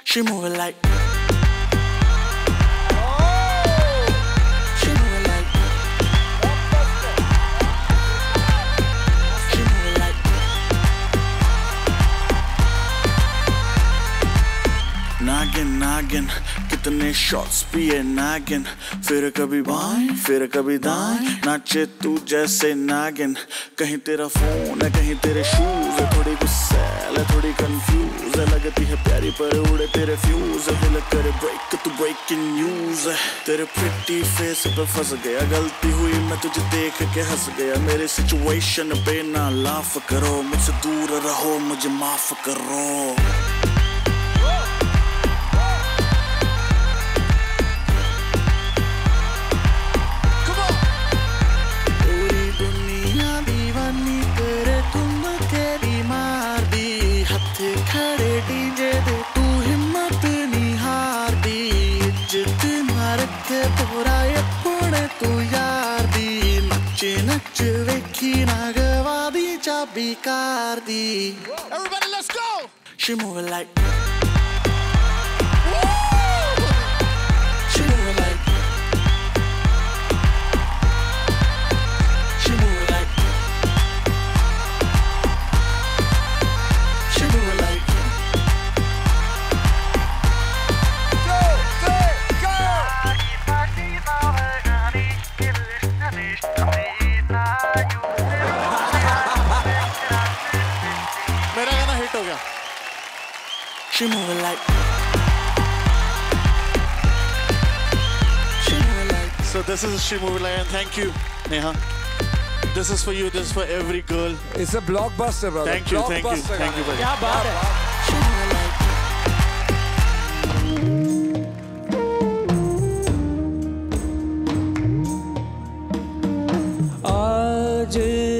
She moving like. नागिन कितने shots पिए नागिन फिर कभी बाएं फिर कभी दाएं नाचे तू जैसे नागिन कहीं तेरा फोन है कहीं तेरे शूज है थोड़ी गुस्सैल है थोड़ी कंफ्यूज है लगती है प्यारी पर उड़े तेरे फ्यूज है दिल करे ब्रेक तू ब्रेकिंग न्यूज है तेरे प्रिटी फेस पे फंस गया गलती हुई मैं तुझे देख के हंस गया मेरे सिचुएशन पे ना लाफ करो मुझसे दूर रहो मुझे माफ करो Everybody, let's go! She moving like. She moving like. She moving like. She moving like. Go, go! मेरा गाना हिट हो गया She moving like. She moving like. So this is She Moving Like and thank you Neha this is for you this is for every girl It's a blockbuster brother thank you thank you thank you buddy क्या बात है She moving like. आज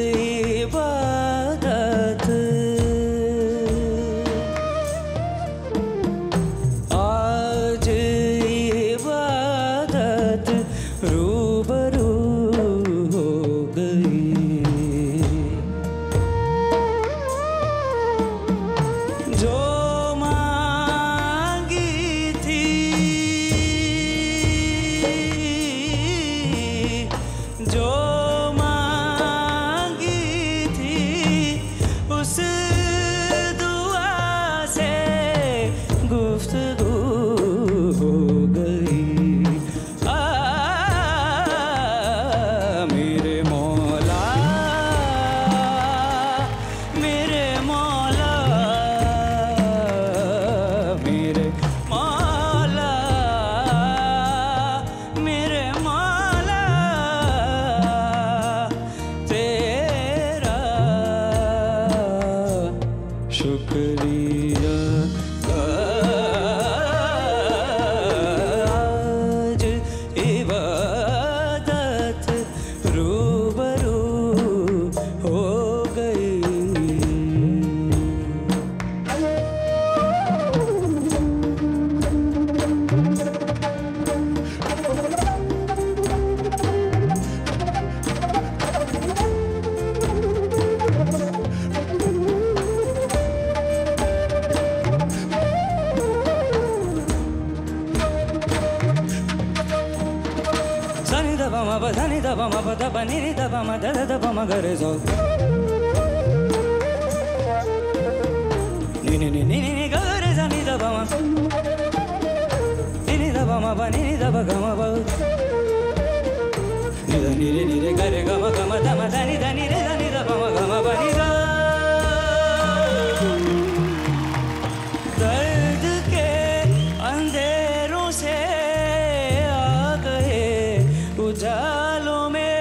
दर्द के अंधेरों से आ गए उजालों में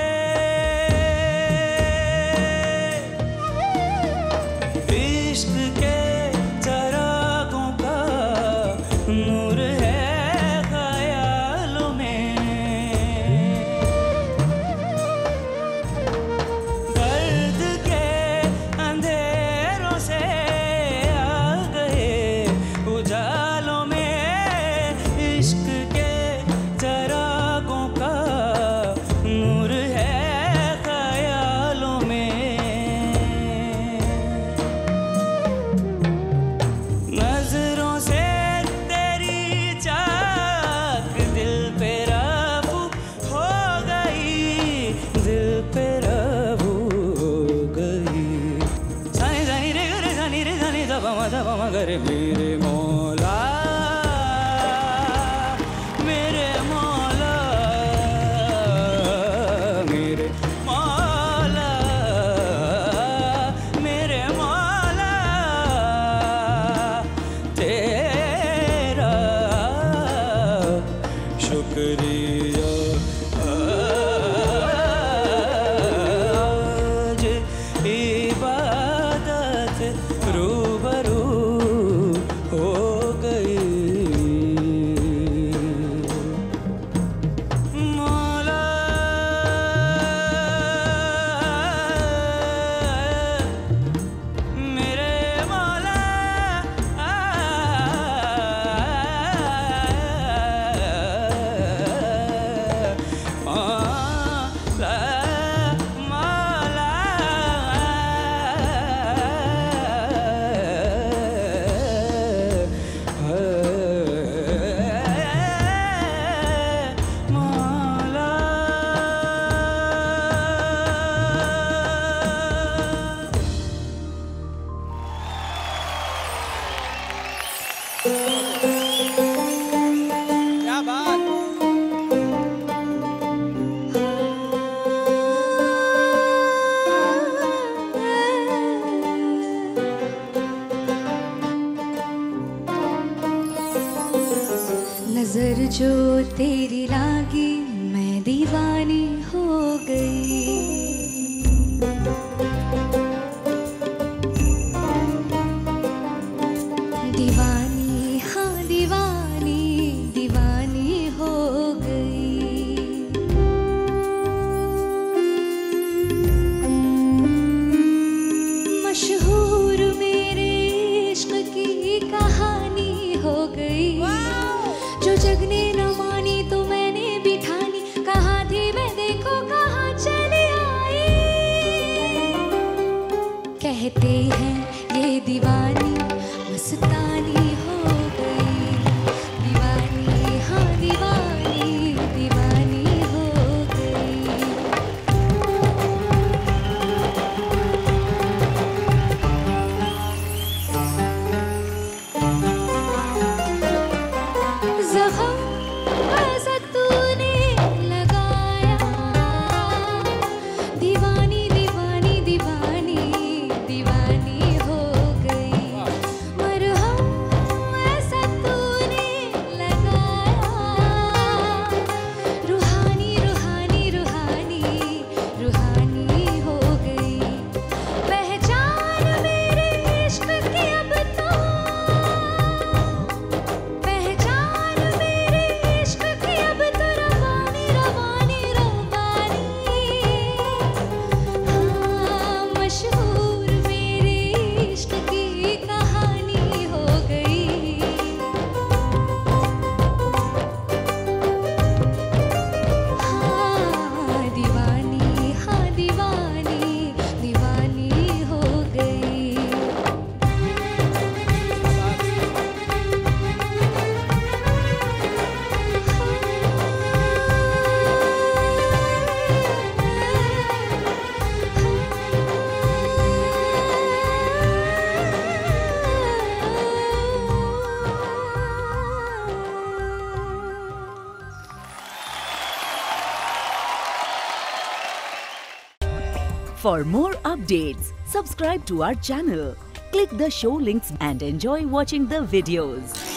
इश्क के चरागों का नूर है ख्यालों में मगर मेरे मौला मेरे मौला मेरे मौला मेरे मौला तेरा शुक्रिया आज इबादत रूबरू हो गई मौला मेरे मौला क्या बात नजर जो तेरी लागी मैं दीवानी हो गई दीवानी हाँ दीवानी दीवानी हो गई मशहूर मेरे इश्क की कहानी हो गई जो जग ने न मानी तो मैंने बिठानी कहाँ थी मैं देखो कहाँ चली आई कहते हैं ये दीवानी मस्तानी हो गई दीवानी हाँ दीवानी दीवानी हो गई ज़ख़म ऐसा तूने लगाया दीवानी दीवानी दीवानी दीवानी हो गई मरहम ऐसा तूने लगाया रूहानी रूहानी रूहानी रूहानी हो गई पहचान मेरे इश्क की अब तो पहचान मेरे इश्क की अब तो रवानी रवानी रवानी हाँ मशहूर मेरे इश्क की कहानी हो गई हाँ दीवानी दीवानी हो गई For more updates, subscribe to our channel, click the show links and enjoy watching the videos.